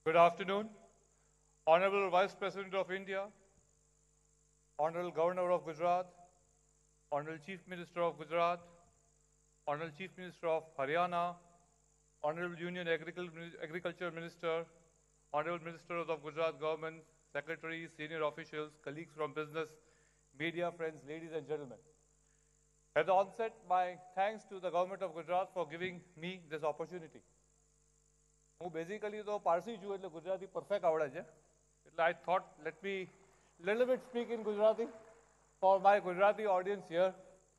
Good afternoon, Honorable Vice President of India, Honorable Governor of Gujarat, Honorable Chief Minister of Gujarat, Honorable Chief Minister of Haryana, Honorable Union Agriculture Minister, Honorable Ministers of Gujarat Government, Secretaries, senior officials, colleagues from business, media friends, ladies and gentlemen. At the onset, my thanks to the Government of Gujarat for giving me this opportunity. હું basically તો પારસી છું એટલે Gujarati perfect આવડે છે એટલે I thought let me little bit speak in Gujarati for my Gujarati audience here.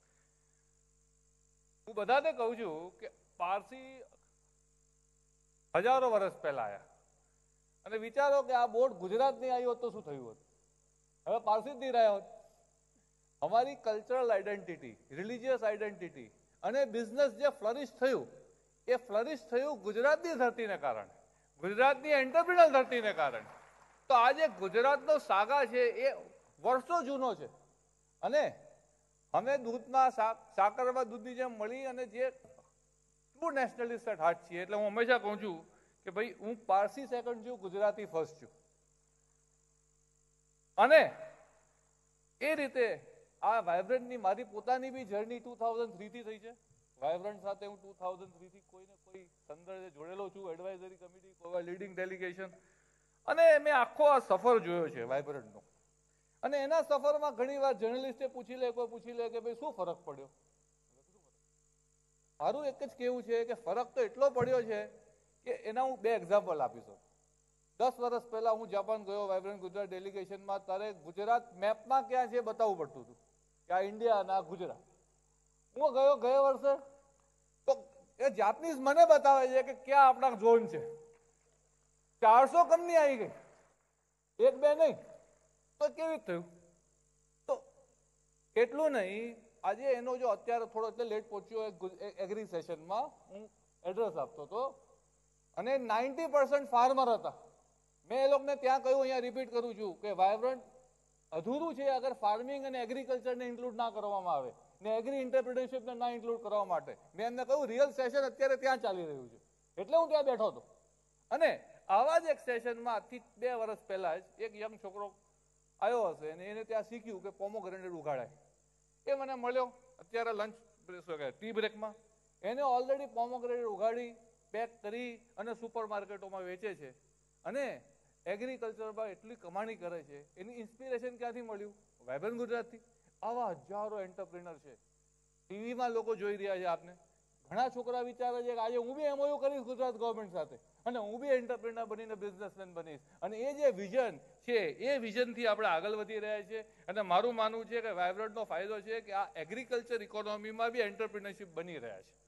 હું બધાને કહું છું કે પારસી હજારો વર્ષ પહેલા આવ્યા અને વિચારો કે આ બોર્ડ ગુજરાતની આવી હોત તો શું થયું હોત. હવે પારસી જ નહીં રહ્યા હોત. અમારી કલ્ચરલ આઈડેન્ટિટી, રિલિજિયસ આઈડેન્ટિટી અને બિઝનેસ જે ફ્લરિશ થયું એ ફ્લરિશ થયું ગુજરાતની ધરતીને કારણે, ગુજરાતની એન્ટરપ્રિનર ધરતીને કારણે. તો આ જે ગુજરાતનો સાગા છે એ વર્ષો જૂનો છે અને અમે દૂધમાં સાકરમાં દૂધની જેમ મળી અને જે ટ્રુ નેશનલિસ્ટ એટ હાર્ટ છીએ. એટલે હું હંમેશા કહું છું કે ભાઈ હું પારસી સેકન્ડ છું, ગુજરાતી ફર્સ્ટ છું. અને એ રીતે આ વાઇબ્રન્ટની મારી પોતાની બી જર્ની 2003 થી થઈ છે. વાઇબ્રન્ટ સાથે હું 2003 થી કોઈ ને કોઈ સંદર્ભે જોડેલો છું, એડવાઇઝરી કમિટી, કોઈ લીડિંગ ડેલિગેશન, અને મેં આખો આ સફર જોયો છે વાઇબ્રન્ટનો. અને એના સફરમાં ઘણી વાર જર્નલિસ્ટે પૂછી લે, કોઈ પૂછી લે કે ભાઈ શું ફરક પડ્યો. મારું એક જ કહેવું છે કે ફરક તો એટલો પડ્યો છે કે એના હું બે એક્ઝામ્પલ આપીશ. 10 વર્ષ પહેલા હું જાપાન ગયો વાઇબ્રન્ટ ગુજરાત ડેલિગેશનમાં, ત્યારે ગુજરાત મેપમાં ક્યાં છે બતાવવું પડતું હતું કે આ ઇન્ડિયા અને આ ગુજરાત. હું ગયો ગયા વર્ષે તો એ જાપનીઝ મને બતાવે છે કે ક્યાં આપણા ઝોન છે. 400 કંપની આવી ગઈ, એક બે નહીં. તો કેવી થયું? તો એટલું નહીં, આજે એનો જો અત્યારે થોડો એટલે લેટ પહોંચ્યો એગ્રી સેશનમાં હું એડ્રેસ આપતો હતો અને 90% ફાર્મર હતા. મેં એ લોકોને ત્યાં કહ્યું, અહીંયા રિપીટ કરું છું કે વાઇબ્રન્ટ અધૂરું છે અગર ફાર્મિંગ અને એગ્રીકલ્ચરને ઇન્ક્લુડ ના કરવામાં આવે ને એગ્રી એન્ટરપ્રિનરશિપને ના ઇન્ક્લુડ કરવા માટે. મેં એમને કહ્યું રિયલ સેશન અત્યારે ત્યાં ચાલી રહ્યું છે એટલે હું ત્યાં બેઠો હતો. અને આવા જ એક સેશનમાં આજથી 2 વર્ષ પહેલા જ એક યંગ છોકરો આવ્યો હશે અને એને ત્યાં શીખ્યું કે પોમોગ્રેનેટ ઉગાડાય. એ મને મળ્યો અત્યારે લંચ ટી બ્રેકમાં. એને ઓલરેડી પોમોગ્રેનેટ ઉગાડી પેક કરી અને સુપર માર્કેટોમાં વેચે છે અને એગ્રીકલ્ચરમાં એટલી કમાણી કરે છે. એની ઇન્સ્પિરેશન ક્યાંથી મળ્યું? વાઇબ્રન્ટ ગુજરાતથી. આવા હજારો એન્ટરપ્રિનર છે. ટીવીમાં લોકો જોઈ રહ્યા છે આપને. ઘણા છોકરા વિચારે છે કે આજે હું બી એમઓયુ કરીશ ગુજરાત ગવર્મેન્ટ સાથે અને હું બી એન્ટરપ્રિનર બનીને બિઝનેસમેન બનીશ. અને એ જે વિઝન છે એ વિઝનથી આપણે આગળ વધી રહ્યા છીએ. અને મારું માનવું છે કે વાઇબ્રન્ટનો ફાયદો છે કે આ એગ્રીકલ્ચર ઇકોનોમીમાં બી એન્ટરપ્રિનરશિપ બની રહ્યા છે.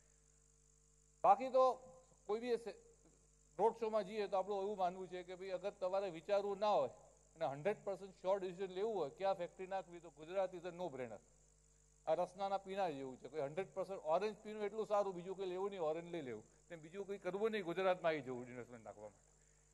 બાકી તો કોઈ બી રોડ શોમાં જઈએ તો આપણું એવું માનવું છે કે ભાઈ અગર તમારે વિચારવું ના હોય અને 100% શ્યોર ડિસિઝન લેવું હોય ક્યાં ફેક્ટરી નાખવી તો ગુજરાત ઇઝ અ નો બ્રેનર. આ રસનાના પીના જેવું છે. કોઈ 100% ઓરેન્જ પીનું એટલું સારું, બીજું કંઈ લેવું નહીં, ઓરેન્જ લઈ લેવું. તેમ બીજું કંઈ કરવું નહીં, ગુજરાતમાં આવી જવું ઇન્વેસ્ટમેન્ટ નાખવા માટે.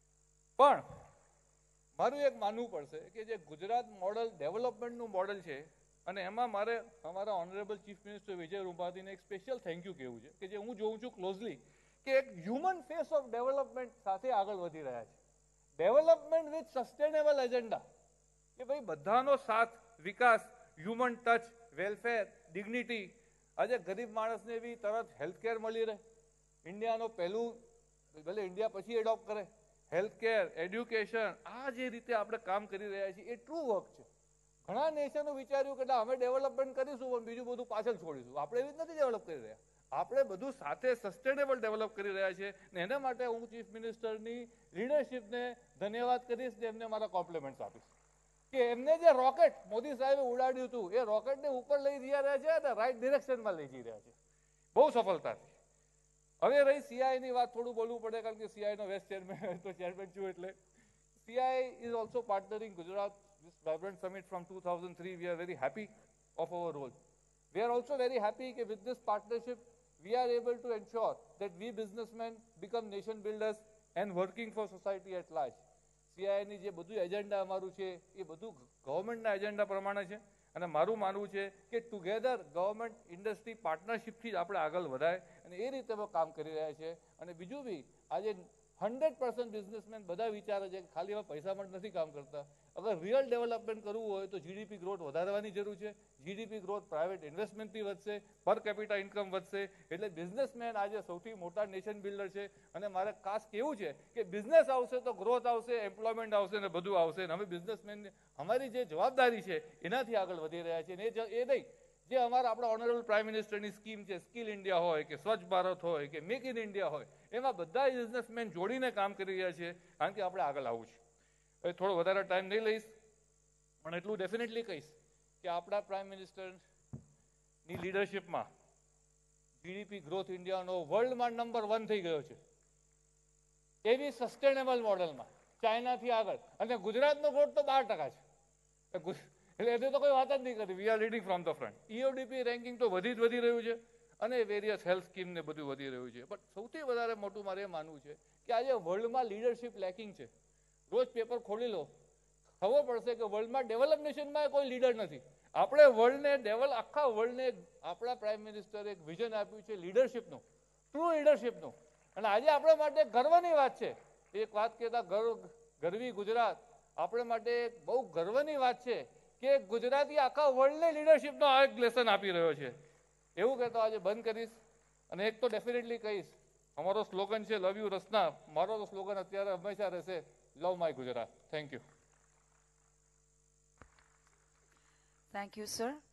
પણ મારું એક માનવું પડશે કે જે ગુજરાત મોડલ ડેવલપમેન્ટનું મોડલ છે અને એમાં મારે અમારા ઓનરેબલ ચીફ મિનિસ્ટર વિજય રૂપાણીને એક સ્પેશિયલ થેન્ક યુ કહેવું છે કે જે હું જોઉં છું ક્લોઝલી કે એક હ્યુમન ફેસ ઓફ ડેવલપમેન્ટ સાથે આગળ વધી રહ્યા છે. ડેવલપમેન્ટ વિથ સસ્ટેનેબલ એજન્ડા કે ભાઈ બધાનો સાથ, વિકાસ, હ્યુમન ટચ, વેલફેર, ડિગ્નિટી. આજે ગરીબ માણસને બી તરત હેલ્થકેર મળી રહે. ઇન્ડિયાનો પહેલું, ભલે ઇન્ડિયા પછી એડોપ્ટ કરે, હેલ્થકેર, એડ્યુકેશન, આ જે રીતે આપણે કામ કરી રહ્યા છીએ એ ટ્રુ વર્ક છે. ઘણા નેશનો વિચાર્યું કે અમે ડેવલપમેન્ટ કરીશું પણ બીજું બધું પાછળ છોડીશું. આપણે એવી નથી ડેવલપ કરી રહ્યા. આપણે બધું સાથે સસ્ટેનેબલ ડેવલપ કરી રહ્યા છીએ ને એના માટે હું ચીફ મિનિસ્ટરની લીડરશિપને ધન્યવાદ કરીશ ને એમને મારા કોમ્પ્લિમેન્ટ્સ આપીશ કે એમને જે રોકેટ મોદી સાહેબે ઉડાડ્યું હતું એ રોકેટને ઉપર લઈ જઈ રહ્યા છે અને રાઈટ ડિરેક્શનમાં લઈ જઈ રહ્યા છે બહુ સફળતાથી. હવે રહી સીઆઈની વાત, થોડું બોલવું પડે કારણ કે સીઆઈનો વેસ્ટ ચેરમેન તો ચેરમેન છું એટલે. CI is also partnering Gujarat this vibrant summit from 2003. We are very happy of our role. We are also very happy that with this partnership we are able to ensure that we businessmen become nation builders and working for society at large. સીઆઈની જે બધું agenda અમારું છે એ બધું ગવર્મેન્ટના agenda પ્રમાણે છે અને મારું માનવું છે કે ટુગેધર ગવર્મેન્ટ ઇન્ડસ્ટ્રી પાર્ટનરશિપથી જ આપણે આગળ વધાય અને એ રીતે કામ કરી રહ્યા છે. અને બીજું બી આજે 100% બિઝનેસમેન બધા વિચારે છે કે ખાલી હવે પૈસા માટે નથી કામ કરતા. અગર રિયલ ડેવલપમેન્ટ કરવું હોય તો જીડીપી ગ્રોથ વધારવાની જરૂર છે. જીડીપી ગ્રોથ પ્રાઇવેટ ઇન્વેસ્ટમેન્ટથી વધશે, પર કેપિટા ઇન્કમ વધશે. એટલે બિઝનેસમેન આજે સૌથી મોટા નેશન બિલ્ડર છે. અને મારે ખાસ કેવું છે કે બિઝનેસ આવશે તો ગ્રોથ આવશે, એમ્પ્લોયમેન્ટ આવશે ને બધું આવશે. અને અમે બિઝનેસમેન અમારી જે જવાબદારી છે એનાથી આગળ વધી રહ્યા છીએ. એ નહીં જે અમારા આપણા ઓનરેબલ પ્રાઇમ મિનિસ્ટરની સ્કીમ છે, સ્કિલ ઇન્ડિયા હોય કે સ્વચ્છ ભારત હોય કે મેક ઇન ઇન્ડિયા હોય, એમાં બધા બિઝનેસમેન જોડીને કામ કરી રહ્યા છે. કારણ કે આપણે આગળ આવવું છે. હવે થોડો વધારે ટાઈમ નહીં લઈશ, પણ એટલું ડેફિનેટલી કહીશ કે આપણા પ્રાઇમ મિનિસ્ટરની લીડરશિપમાં જીડીપી ગ્રોથ ઇન્ડિયાનો વર્લ્ડમાં નંબર 1 થઈ ગયો છે. એવી સસ્ટેનેબલ મોડેલમાં ચાઇનાથી આગળ. અને ગુજરાતનો ગ્રોથ તો 12% છે. એટલે એની તો કોઈ વાત જ નહીં કરી. We are leading from the front. EODB ranking તો વધી રહ્યું છે અને વેરિયસ હેલ્થ સ્કીમ ને બધું વધી રહ્યું છે. પણ સૌથી વધારે મોટું મારે એ માનવું છે કે આજે વર્લ્ડમાં લીડરશિપ લેકિંગ છે. રોજ પેપર ખોલી લો, ખબર પડશે કે વર્લ્ડમાં ડેવલપ નેશનમાં કોઈ લીડર નથી. આપણે વર્લ્ડને આખા વર્લ્ડને આપણા પ્રાઇમ મિનિસ્ટરે એક વિઝન આપ્યું છે લીડરશિપનું, ટ્રુ લીડરશિપનું. અને આજે આપણા માટે ગર્વની વાત છે. એક વાત કહેતા ગરવી ગુજરાત આપણે માટે બહુ ગર્વની વાત છે કે ગુજરાતી આખા વર્લ્ડને લીડરશિપનો આ એક લેસન આપી રહ્યો છે. એવું કહેતો આજે બંધ કરીશ. અને એક તો ડેફિનેટલી કહીશ, અમારો સ્લોગન છે લવ યુ રસના. મારો તો સ્લોગન અત્યારે હંમેશા રહેશે love my Gujarat. Thank you. Thank you, sir.